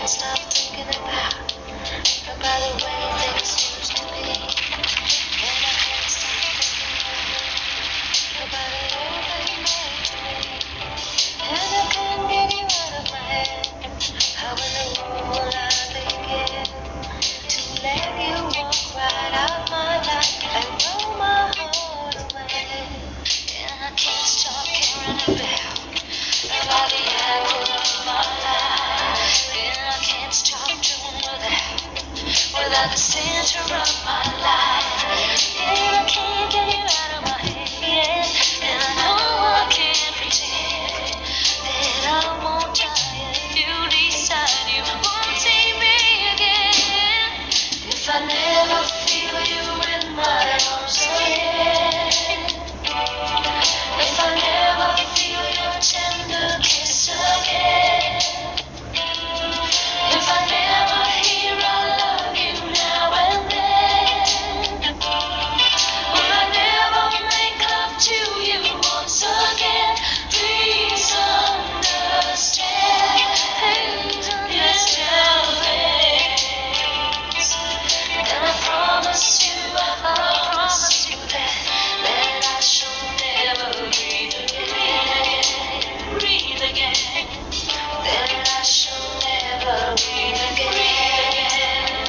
can't stop thinking about the way things used to be. And I can't stop thinking about all that you meant to me. And I can't get you out of my head. How in the world I begin to let you walk right out my life and roll my heart away. And I can't stop caring about the apple of my life. And I can't stop doing without the center of my life. And I can't get you out of my head. And I know I can't pretend that I won't die if you decide you won't see me again. If I never feel you in my arms again. If I never feel your tender kiss again. If I never hear I love you now and then. Will I never make love to you once again? Please understand. Yes, tell things. And I promise you that I shall never breathe again. That I shall never breathe again.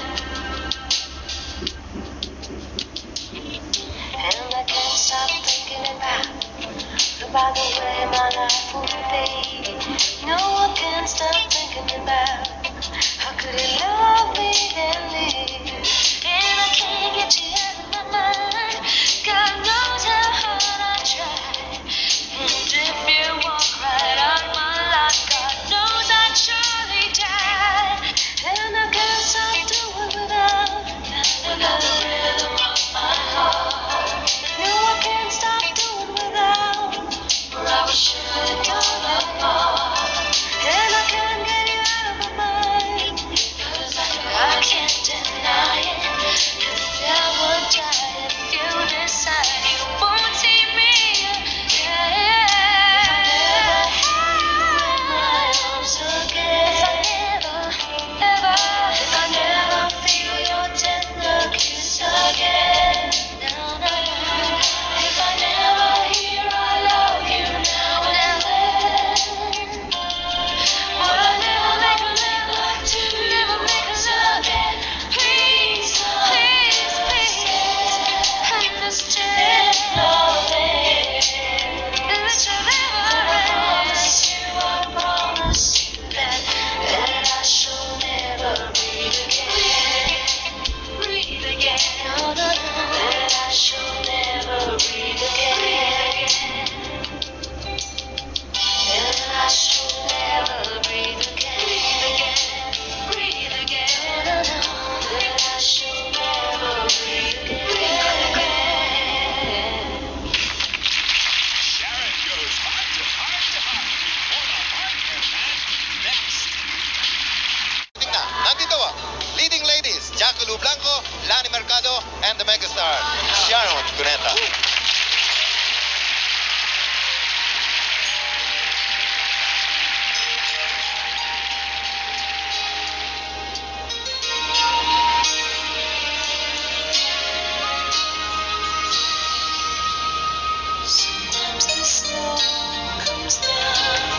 And I can't stop thinking about the way my life would be. No, I can't stop thinking about how could he love me and live. And I can't get you out of my mind. God knows how hard I try. And if you walk right out my life, God knows I'd surely die. And I can't stop doing without the rhythm of my heart. No, I can't stop doing without, or I will surely fall apart. And I can't get you out of my mind, 'cause I can't deny it. 'Cause I would die if you decide you won't see me again. If I never feel your tender kiss again. If I never hear I love you now and then. Will I never make love to you once again? Please understand. I promise you that I shall never breathe again. That I shall never breathe again. That I shall never breathe again. Breathe again. That I shall never breathe again. Sharon goes heart to heart to heart for the partner match next. Tingnan, nandito leading ladies, Jacqueline Blanco, Lani Mercado, and the megastar, Sharon Cuneta. Sometimes the snow comes down.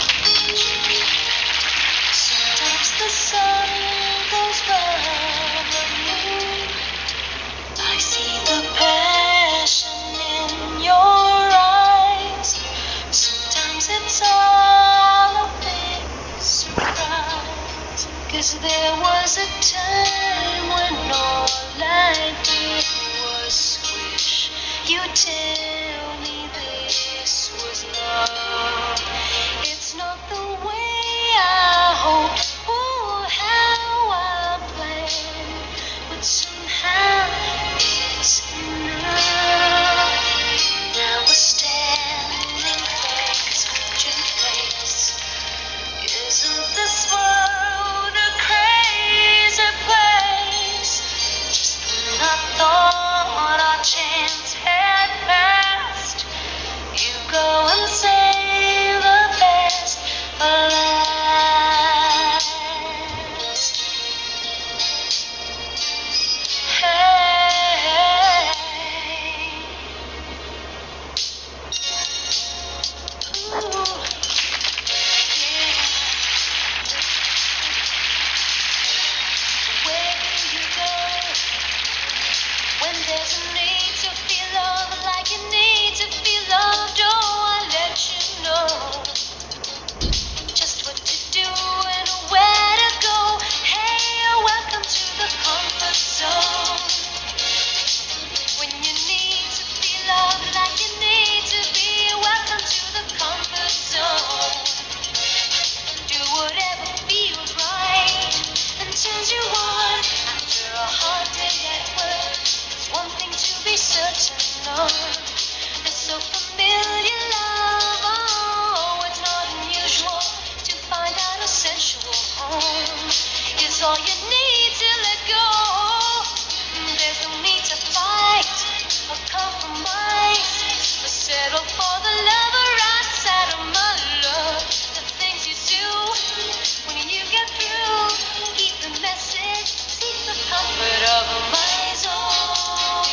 Sometimes the sun goes round the moon. I see the passion in your eyes. Sometimes it's all a big surprise. 'Cause there was a time when all I did was swish. You tell me this was love. It's not the way I hoped or how I planned, but somehow it's enough. Now we're standing face to face. Isn't this world a crazy place? Just when I thought our chance had passed, you go and say the best, but all you need to let go. There's no need to fight or compromise. Settle for the lover outside of my love. The things you do when you get through. Keep the message, seek the comfort of my soul.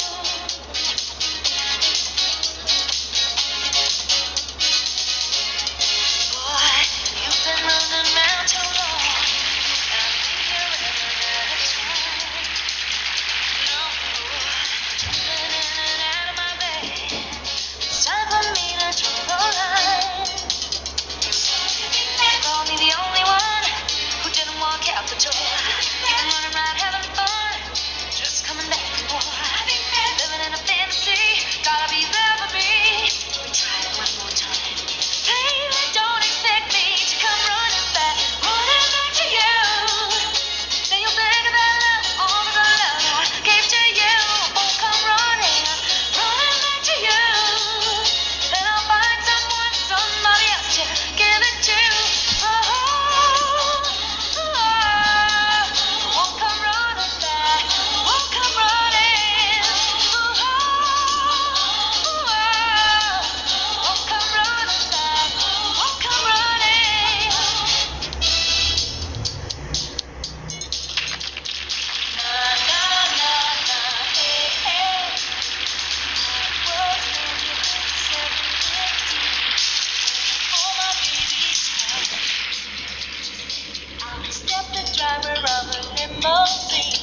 Boy, you've been running around too long. I think you're running out of time. No, running in and out of my bed. It's time for me to draw the line. Call me the only one who didn't walk out the door. You've been running around having fun, just coming back for more. Living in a fantasy, gotta be there for me. Try it one more time. Baby, don't expect me to come running back to you. Say you'll think of that love, all of the love I gave to you. Won't come running back to you. Then I'll find someone, somebody else to give it to. Won't come running back, won't come running. Won't come running back, won't come running. Na na na na, hey hey. Was maybe 750. All my babies cry. I'm the driver of a limousine.